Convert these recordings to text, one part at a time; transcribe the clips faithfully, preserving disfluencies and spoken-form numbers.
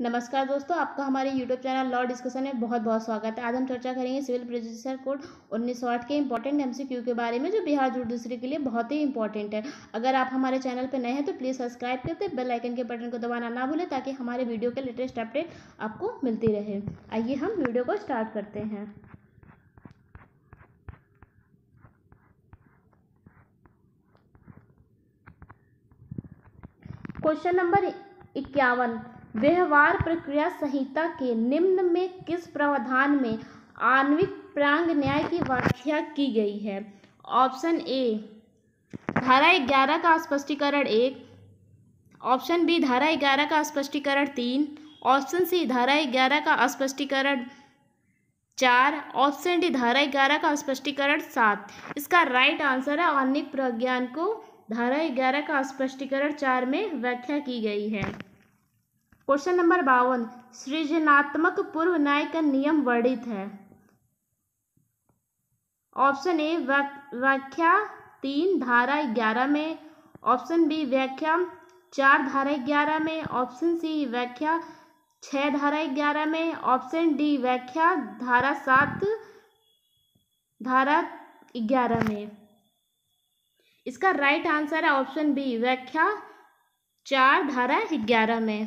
नमस्कार दोस्तों, आपका हमारे यूट्यूब चैनल लॉ डिस्कशन में बहुत बहुत स्वागत है। आज हम चर्चा करेंगे सिविल प्रोसीजर कोड उन्नीस सौ आठ के इंपॉर्टेंट एमसीक्यू के बारे में, जो बिहार जुडिशरी के लिए बहुत ही इंपॉर्टेंट है। अगर आप हमारे चैनल पर नए हैं तो प्लीज़ सब्सक्राइब करते बेल आइकन के बटन को दबाना ना भूलें, ताकि हमारे वीडियो के लेटेस्ट अपडेट आपको मिलती रहे। आइए हम वीडियो को स्टार्ट करते हैं। क्वेश्चन नंबर इक्यावन, व्यवहार प्रक्रिया संहिता के निम्न में किस प्रावधान में आणविक प्रांग न्याय की व्याख्या की गई है? ऑप्शन ए धारा ग्यारह का स्पष्टीकरण एक, ऑप्शन बी धारा ग्यारह का स्पष्टीकरण तीन, ऑप्शन सी धारा ग्यारह का स्पष्टीकरण चार, ऑप्शन डी धारा ग्यारह का स्पष्टीकरण सात। इसका राइट आंसर है आणविक प्रज्ञान को धारा ग्यारह का स्पष्टीकरण चार में व्याख्या की गई है। क्वेश्चन नंबर बावन, सृजनात्मक पूर्व न्याय का नियम वर्णित है। ऑप्शन ए व्याख्या तीन धारा ग्यारह में, ऑप्शन बी व्याख्या चार धारा ग्यारह में, ऑप्शन सी व्याख्या छः धारा ग्यारह में, ऑप्शन डी व्याख्या धारा सात धारा ग्यारह में। इसका राइट आंसर है ऑप्शन बी व्याख्या चार धारा ग्यारह में।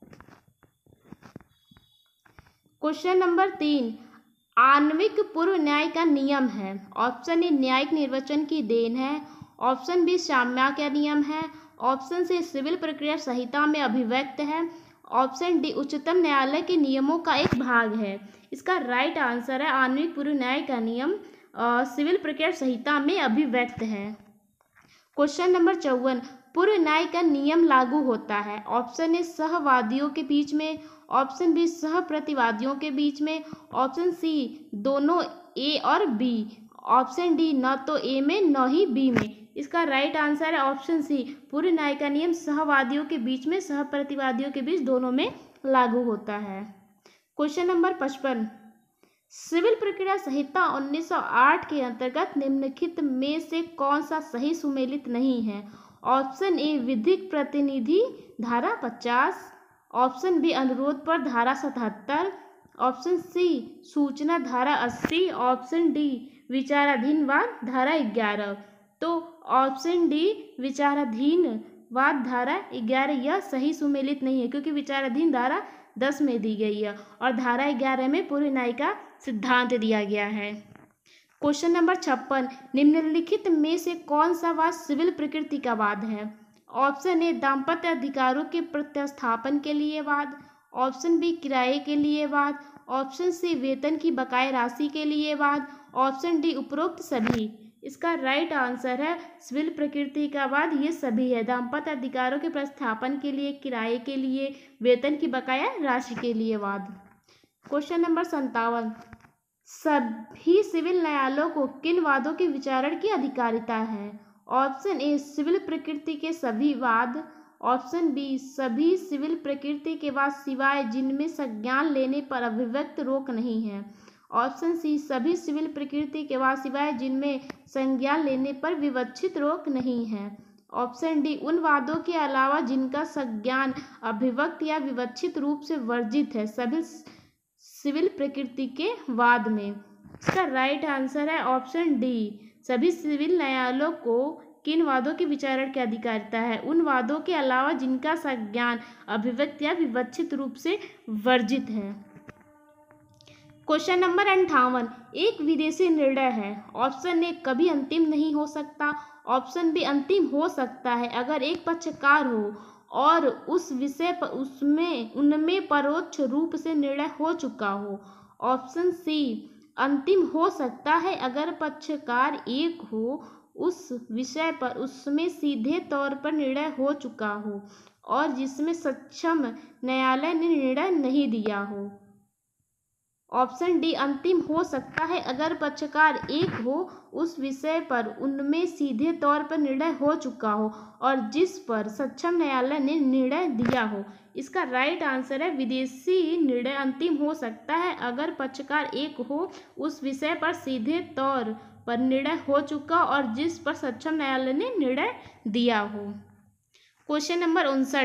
क्वेश्चन नंबर तीन, आणविक पूर्व न्याय का नियम है। ऑप्शन ए न्यायिक निर्वचन की देन है, ऑप्शन बी साम्या का नियम है, ऑप्शन सी सिविल प्रक्रिया संहिता में अभिव्यक्त है, ऑप्शन डी उच्चतम न्यायालय के नियमों का एक भाग है। इसका राइट आंसर है आणविक पूर्व न्याय का नियम आ, सिविल प्रक्रिया संहिता में अभिव्यक्त है। क्वेश्चन नंबर चौवन, पूर्व न्याय का नियम लागू होता है। ऑप्शन ए सहवादियों के बीच में, ऑप्शन बी सह प्रतिवादियों के बीच में, ऑप्शन सी दोनों ए और बी, ऑप्शन डी न तो ए में न ही बी में। इसका राइट आंसर है ऑप्शन सी पूर्व न्याय का नियम सहवादियों के बीच में, सह प्रतिवादियों के बीच, दोनों में लागू होता है। क्वेश्चन नंबर पचपन, सिविल प्रक्रिया संहिता उन्नीस सौ आठ के अंतर्गत निम्नलिखित में से कौन सा सही सुमेलित नहीं है? ऑप्शन ए विधिक प्रतिनिधि धारा पचास, ऑप्शन बी अनुरोध पर धारा सतहत्तर, ऑप्शन सी सूचना धारा अस्सी, ऑप्शन डी विचाराधीन वाद धारा ग्यारह। तो ऑप्शन डी विचाराधीन वाद धारा ग्यारह यह सही सुमेलित नहीं है, क्योंकि विचाराधीन धारा दस में दी गई है और धारा ग्यारह में पूर्व न्याय का सिद्धांत दिया गया है। क्वेश्चन नंबर छप्पन, निम्नलिखित में से कौन सा वाद सिविल प्रकृति का वाद है? ऑप्शन ए दाम्पत्य अधिकारों के प्रत्यास्थापन के लिए वाद, ऑप्शन बी किराए के लिए वाद, ऑप्शन सी वेतन की बकाया राशि के लिए वाद, ऑप्शन डी उपरोक्त सभी। इसका राइट आंसर है सिविल प्रकृति का वाद ये सभी है, दाम्पत्य अधिकारों के प्रस्थापन के लिए, किराए के लिए, वेतन की बकाया राशि के लिए वाद। क्वेश्चन नंबर संतावन, सभी सिविल न्यायालयों को किन वादों के विचारण की अधिकारिता है? ऑप्शन ए सिविल प्रकृति के सभी वाद, ऑप्शन बी सभी सिविल प्रकृति के वाद सिवाय जिनमें संज्ञान लेने पर अभिव्यक्त रोक नहीं है, ऑप्शन सी सभी सिविल प्रकृति के वाद सिवाय जिनमें संज्ञान लेने पर विवक्षित रोक नहीं है, ऑप्शन डी उन वादों के अलावा जिनका संज्ञान अभिव्यक्त या विवक्षित रूप से वर्जित है सभी सिविल प्रकृति के वाद में। इसका राइट आंसर है ऑप्शन डी सभी सिविल न्यायालयों को किन वादों के विचारण की अधिकारिता है? उन वादों के अलावा जिनका संज्ञान अभिव्यक्त या विवक्षित रूप से वर्जित है। क्वेश्चन नंबर अंठावन, एक विदेशी निर्णय है। ऑप्शन ए कभी अंतिम नहीं हो सकता, ऑप्शन बी अंतिम हो सकता है अगर एक पक्षकार हो और उस विषय पर उसमें उनमें परोक्ष रूप से निर्णय हो चुका हो, ऑप्शन सी अंतिम हो सकता है अगर पक्षकार एक हो, उस विषय पर उसमें सीधे तौर पर निर्णय हो चुका हो और जिसमें सक्षम न्यायालय ने निर्णय नहीं दिया हो, ऑप्शन डी अंतिम हो सकता है अगर पक्षकार एक हो, उस विषय पर उनमें सीधे तौर पर निर्णय हो चुका हो और जिस पर सक्षम न्यायालय ने निर्णय दिया हो। इसका राइट आंसर है विदेशी निर्णय अंतिम हो सकता है अगर पक्षकार एक हो, उस विषय पर सीधे तौर पर निर्णय हो चुका और जिस पर सक्षम न्यायालय ने निर्णय दिया हो। क्वेश्चन नंबर उनसठ,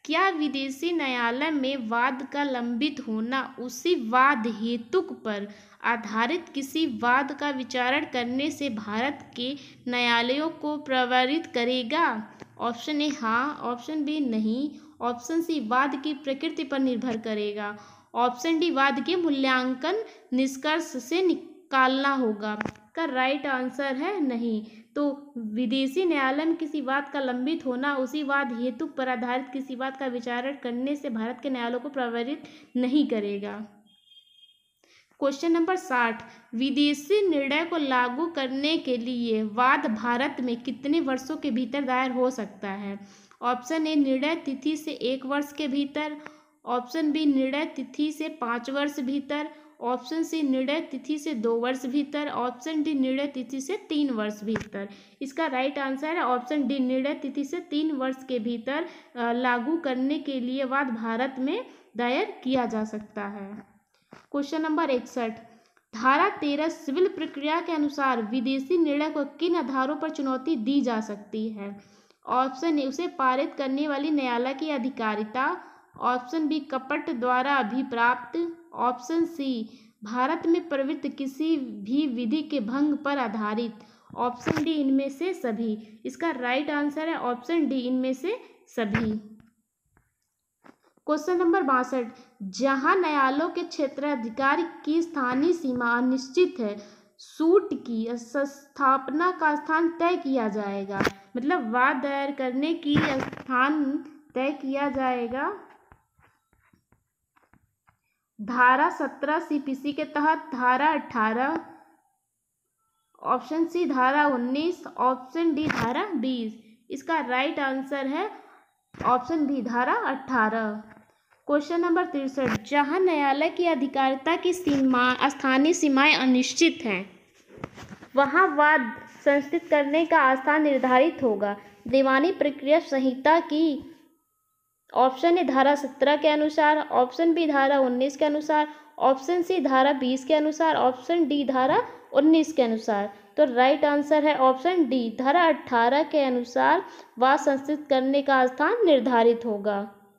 क्या विदेशी न्यायालय में वाद का लंबित होना उसी वाद हेतुक पर आधारित किसी वाद का विचारण करने से भारत के न्यायालयों को प्रभावित करेगा? ऑप्शन ए हाँ, ऑप्शन बी नहीं, ऑप्शन सी वाद की प्रकृति पर निर्भर करेगा, ऑप्शन डी वाद के मूल्यांकन निष्कर्ष से निकालना होगा। का राइट आंसर है नहीं। तो विदेशी न्यायालय में किसी वाद का लंबित होना उसी वाद हेतु पर आधारित किसी वाद का विचारण करने से भारत के न्यायालयों को प्रभावित नहीं करेगा। क्वेश्चन नंबर साठ, विदेशी निर्णय को लागू करने के लिए वाद भारत में कितने वर्षों के भीतर दायर हो सकता है? ऑप्शन ए निर्णय तिथि से एक वर्ष के भीतर, ऑप्शन बी निर्णय तिथि से पाँच वर्ष भीतर, ऑप्शन सी निर्णय तिथि से दो वर्ष भीतर, ऑप्शन डी निर्णय तिथि से तीन वर्ष भीतर। इसका राइट आंसर है ऑप्शन डी, निर्णय तिथि से तीन वर्ष के भीतर लागू करने के लिए वाद भारत में दायर किया जा सकता है। क्वेश्चन नंबर इकसठ, धारा तेरह सिविल प्रक्रिया के अनुसार विदेशी निर्णय को किन आधारों पर चुनौती दी जा सकती है? ऑप्शन ए उसे पारित करने वाली न्यायालय की अधिकारिता, ऑप्शन बी कपट द्वारा अभिप्राप्त, ऑप्शन सी भारत में प्रवृत्त किसी भी विधि के भंग पर आधारित, ऑप्शन डी इनमें से सभी। इसका राइट आंसर है ऑप्शन डी, इनमें से सभी। क्वेश्चन नंबर बासठ, जहां न्यायालयों के क्षेत्राधिकार की स्थानीय सीमा अनिश्चित है, सूट की स्थापना का स्थान तय किया जाएगा। मतलब वाद दायर करने की स्थान तय किया जाएगा धारा सत्रह सीपीसी के तहत, धारा अठारह, ऑप्शन सी धारा उन्नीस, ऑप्शन डी धारा बीस। इसका राइट आंसर है ऑप्शन बी धारा अठारह। क्वेश्चन नंबर तिरसठ, जहां न्यायालय की अधिकारिता की सीमा स्थानीय सीमाएं अनिश्चित हैं, वहां वाद संस्थित करने का स्थान निर्धारित होगा। दीवानी प्रक्रिया संहिता की ऑप्शन ए धारा सत्रह के अनुसार, ऑप्शन बी धारा उन्नीस के अनुसार, ऑप्शन सी धारा बीस के अनुसार, ऑप्शन डी धारा उन्नीस के अनुसार। तो राइट आंसर है ऑप्शन डी, धारा अठारह के अनुसार वाद संस्थित करने का स्थान निर्धारित होगा।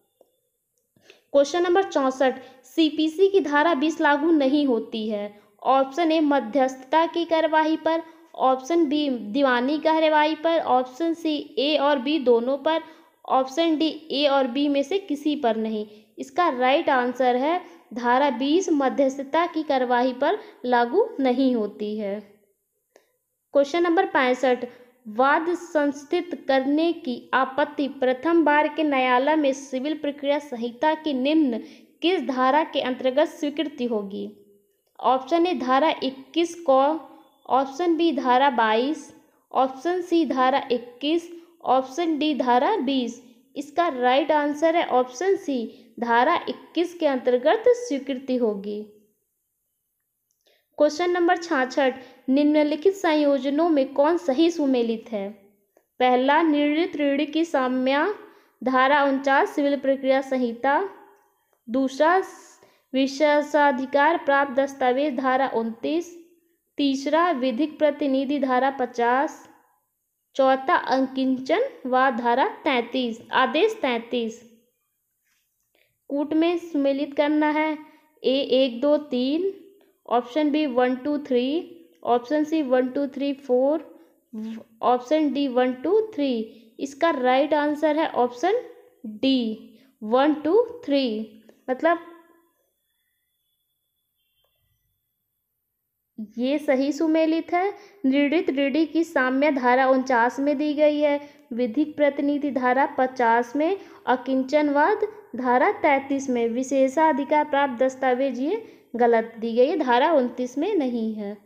क्वेश्चन नंबर चौंसठ, सीपीसी की धारा बीस लागू नहीं होती है। ऑप्शन ए मध्यस्थता की कार्यवाही पर, ऑप्शन बी दीवानी कार्यवाही पर, ऑप्शन सी ए और बी दोनों पर, ऑप्शन डी ए और बी में से किसी पर नहीं। इसका राइट आंसर है धारा बीस मध्यस्थता की कार्यवाही पर लागू नहीं होती है। क्वेश्चन नंबर पैंसठ, वाद संस्थित करने की आपत्ति प्रथम बार के न्यायालय में सिविल प्रक्रिया संहिता की निम्न किस धारा के अंतर्गत स्वीकृति होगी? ऑप्शन ए धारा इक्कीस को, ऑप्शन बी धारा बाईस, ऑप्शन सी धारा इक्कीस, ऑप्शन डी धारा बीस। इसका राइट आंसर है ऑप्शन सी, धारा इक्कीस के अंतर्गत स्वीकृति होगी। क्वेश्चन नंबर छियासठ, निम्नलिखित संयोजनों में कौन सही सुमेलित है? पहला, निर्णीत ऋण की साम्या धारा उनचास सिविल प्रक्रिया संहिता, दूसरा विशेषाधिकार प्राप्त दस्तावेज धारा उनतीस, तीसरा विधिक प्रतिनिधि धारा पचास, चौथा अंकिंचन व धारा तैंतीस, आदेश तैंतीस। कूट में सुमेलित करना है ए एक दो तीन, option B one two three, option C one two three four, option D one two three. इसका राइट आंसर है option D one two three. मतलब ये सही सुमेलित है। निर्णीत ऋणी की साम्य धारा उनचास में दी गई है, विधिक प्रतिनिधि धारा पचास में, अकिंचनवाद धारा तैंतीस में, विशेषाधिकार प्राप्त दस्तावेज ये गलत दी गई है, धारा उनतीस में नहीं है।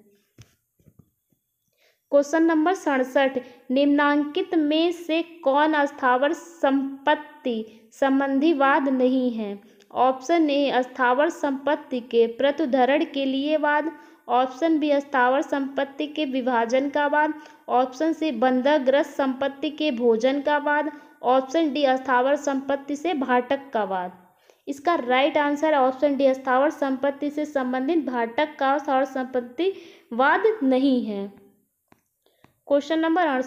क्वेश्चन नंबर सड़सठ, निम्नांकित में से कौन अस्थावर संपत्ति संबंधी वाद नहीं है? ऑप्शन ए अस्थावर संपत्ति के प्रत्युद्धरण के लिए वाद, ऑप्शन बी अस्थावर संपत्ति के विभाजन का वाद, ऑप्शन सी बंधकग्रस्त संपत्ति के भोजन का वाद, ऑप्शन डी अस्थावर संपत्ति से भाटक का वाद। इसका राइट आंसर है ऑप्शन डी, अस्थावर संपत्ति से संबंधित भाटक का अस्थावर संपत्ति वाद नहीं है। क्वेश्चन नंबर अड़सठ,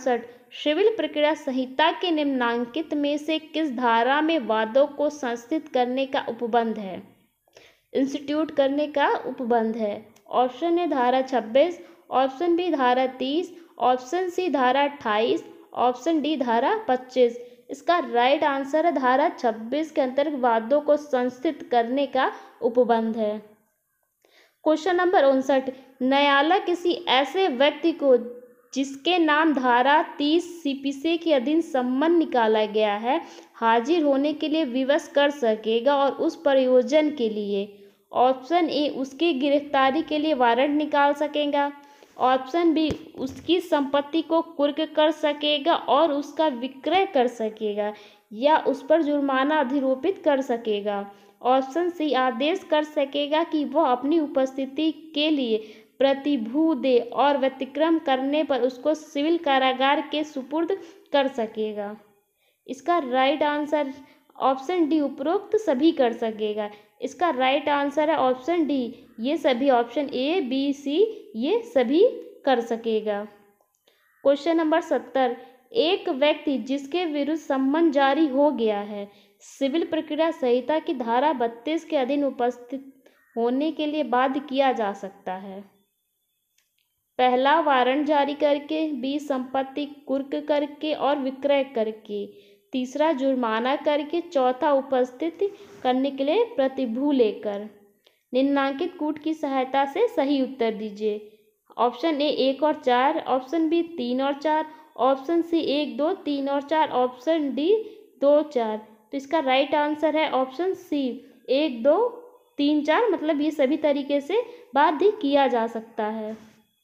सिविल प्रक्रिया संहिता के निम्नांकित में से किस धारा में वादों को संस्थित करने का उपबंध है? इंस्टीट्यूट करने का उपबंध है। ऑप्शन ए धारा छब्बीस, ऑप्शन बी धारा तीस, ऑप्शन सी धारा अट्ठाईस, ऑप्शन डी धारा पच्चीस। इसका राइट आंसर है धारा छब्बीस के अंतर्गत वादों को संस्थित करने का उपबंध है। क्वेश्चन नंबर उनसठ, न्यायालय किसी ऐसे व्यक्ति को जिसके नाम धारा तीस सीपीसी के अधीन सम्मन निकाला गया है हाजिर होने के लिए विवश कर सकेगा और उस प्रयोजन के लिए ऑप्शन ए उसकी गिरफ्तारी के लिए वारंट निकाल सकेगा, ऑप्शन बी उसकी संपत्ति को कुर्क कर सकेगा और उसका विक्रय कर सकेगा या उस पर जुर्माना अधिरोपित कर सकेगा, ऑप्शन सी आदेश कर सकेगा कि वह अपनी उपस्थिति के लिए प्रतिभू दे और व्यतिक्रम करने पर उसको सिविल कारागार के सुपुर्द कर सकेगा। इसका राइट आंसर ऑप्शन डी उपरोक्त सभी कर सकेगा। इसका राइट आंसर है ऑप्शन डी, ये सभी ऑप्शन ए बी सी ये सभी कर सकेगा। क्वेश्चन नंबर सत्तर, एक व्यक्ति जिसके विरुद्ध सम्मन जारी हो गया है सिविल प्रक्रिया संहिता की धारा बत्तीस के अधीन उपस्थित होने के लिए बाध्य किया जा सकता है। पहला वारंट जारी करके, बी संपत्ति कुर्क करके और विक्रय करके, तीसरा जुर्माना करके, चौथा उपस्थित करने के लिए प्रतिभू लेकर। निम्नांकित कूट की सहायता से सही उत्तर दीजिए। ऑप्शन ए एक और चार, ऑप्शन बी तीन और चार, ऑप्शन सी एक दो तीन और चार, ऑप्शन डी दो चार। तो इसका राइट आंसर है ऑप्शन सी एक दो तीन चार, मतलब ये सभी तरीके से बाध्य किया जा सकता है।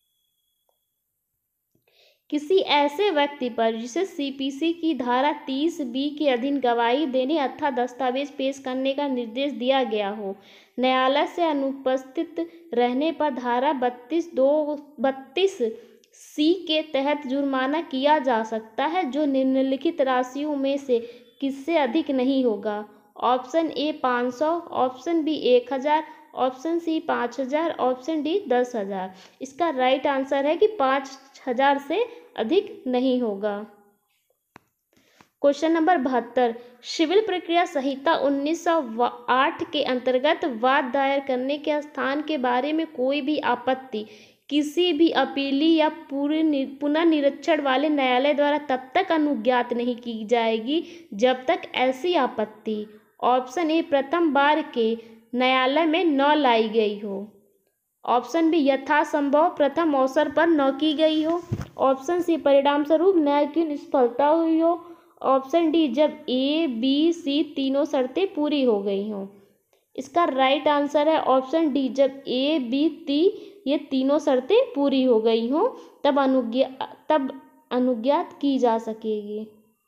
किसी ऐसे व्यक्ति पर जिसे सीपीसी की धारा तीस बी के अधीन गवाही देने अथवा दस्तावेज पेश करने का निर्देश दिया गया हो, न्यायालय से अनुपस्थित रहने पर धारा बत्तीस दो बत्तीस सी के तहत जुर्माना किया जा सकता है जो निम्नलिखित राशियों में से किससे अधिक नहीं होगा। ऑप्शन ए पाँच सौ, ऑप्शन बी एक हज़ार, ऑप्शन सी पाँच हज़ार, ऑप्शन डी दस हज़ार। इसका राइट आंसर है कि पाँच हज़ार से अधिक नहीं होगा। क्वेश्चन नंबर बहत्तर, सिविल प्रक्रिया संहिता उन्नीस सौ आठ के अंतर्गत वाद दायर करने के स्थान के बारे में कोई भी आपत्ति किसी भी अपीली या पूरे पुनर्निरीक्षण वाले न्यायालय द्वारा तब तक अनुज्ञात नहीं की जाएगी जब तक ऐसी आपत्ति ऑप्शन ए प्रथम बार के न्यायालय में न लाई गई हो, ऑप्शन बी यथासंभव प्रथम अवसर पर न की गई हो, ऑप्शन सी परिणाम स्वरूप न्याय की निष्फलता हुई हो, ऑप्शन डी जब ए बी सी तीनों शर्तें पूरी हो गई हों। इसका राइट आंसर है ऑप्शन डी, जब ए बी ती ये तीनों शर्तें पूरी हो गई हों तब अनुज्ञा तब अनुज्ञात की जा सकेगी।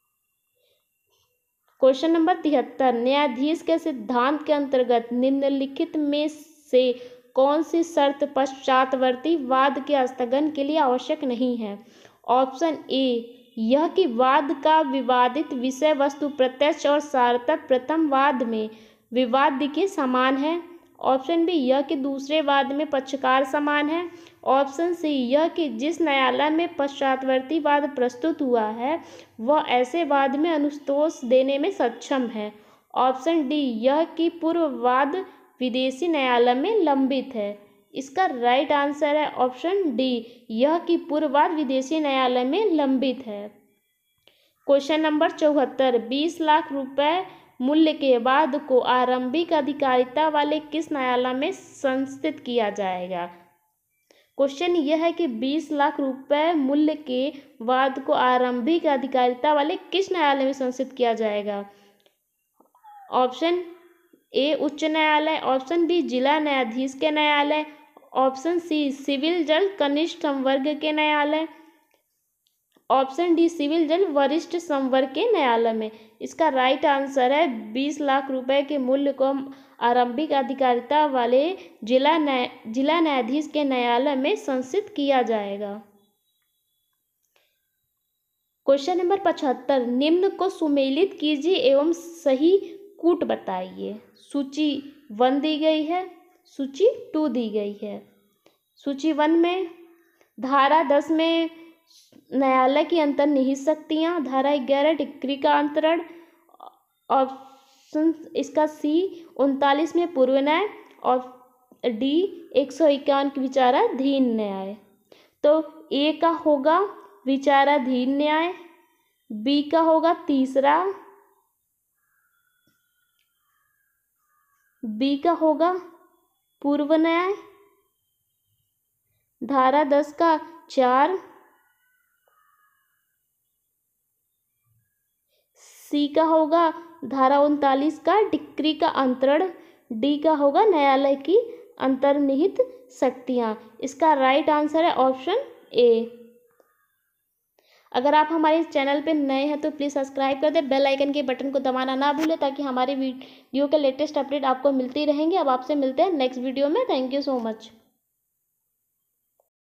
क्वेश्चन नंबर तिहत्तर, न्यायाधीश के सिद्धांत के अंतर्गत निम्नलिखित में से कौन सी शर्त पश्चातवर्ती वाद के स्थगन के लिए आवश्यक नहीं है। ऑप्शन ए यह कि वाद का विवादित विषय वस्तु प्रत्यक्ष और सार्थक प्रथम वाद में विवाद के समान है, ऑप्शन बी यह कि दूसरे वाद में पक्षकार समान है, ऑप्शन सी यह कि जिस न्यायालय में पश्चातवर्ती वाद प्रस्तुत हुआ है वह ऐसे वाद में अनुतोष देने में सक्षम है, ऑप्शन डी यह कि पूर्व वाद विदेशी न्यायालय में लंबित है। इसका राइट आंसर है ऑप्शन डी, यह कि पूर्व वाद विदेशी न्यायालय में लंबित है। क्वेश्चन नंबर चौहत्तर, बीस लाख रुपए मूल्य के वाद को आरंभिक अधिकारिता वाले किस न्यायालय में संस्थित किया जाएगा। क्वेश्चन यह है कि बीस लाख रुपए मूल्य के वाद को आरंभिक अधिकारिता वाले किस न्यायालय में संस्थित किया जाएगा। ऑप्शन ए उच्च न्यायालय, ऑप्शन बी जिला न्यायाधीश के न्यायालय, ऑप्शन सी सिविल जज कनिष्ठ संवर्ग के न्यायालय, ऑप्शन डी सिविल जज वरिष्ठ संवर्ग के न्यायालय में। इसका राइट आंसर है बीस लाख रुपए के मूल्य को आरंभिक अधिकारिता वाले जिला न्याय जिला न्यायाधीश के न्यायालय में संस्थित किया जाएगा। क्वेश्चन नंबर पचहत्तर, निम्न को सुमेलित कीजिए एवं सही कूट बताइए। सूची वन दी गई है, सूची टू दी गई है। सूची वन में धारा दस में न्यायालय की अंतर्निहित शक्तियाँ। धारा ग्यारह डिक्री का अंतरण। ऑप्शन इसका सी उनतालीस में पूर्व न्याय और डी एक सौ इक्यावन की विचाराधीन न्याय। तो ए का होगा विचाराधीन न्याय, बी का होगा तीसरा, बी का होगा पूर्व न्याय, धारा दस का चार, सी का होगा धारा उनतालीस का डिक्री का अंतरण, डी का होगा न्यायालय की अंतर्निहित शक्तियाँ। इसका राइट आंसर है ऑप्शन ए। अगर आप हमारे इस चैनल पे नए हैं तो प्लीज़ सब्सक्राइब कर दें, बेल आइकन के बटन को दबाना ना भूलें ताकि हमारी वीडियो के लेटेस्ट अपडेट आपको मिलती रहेंगे। अब आपसे मिलते हैं नेक्स्ट वीडियो में। Thank you so much.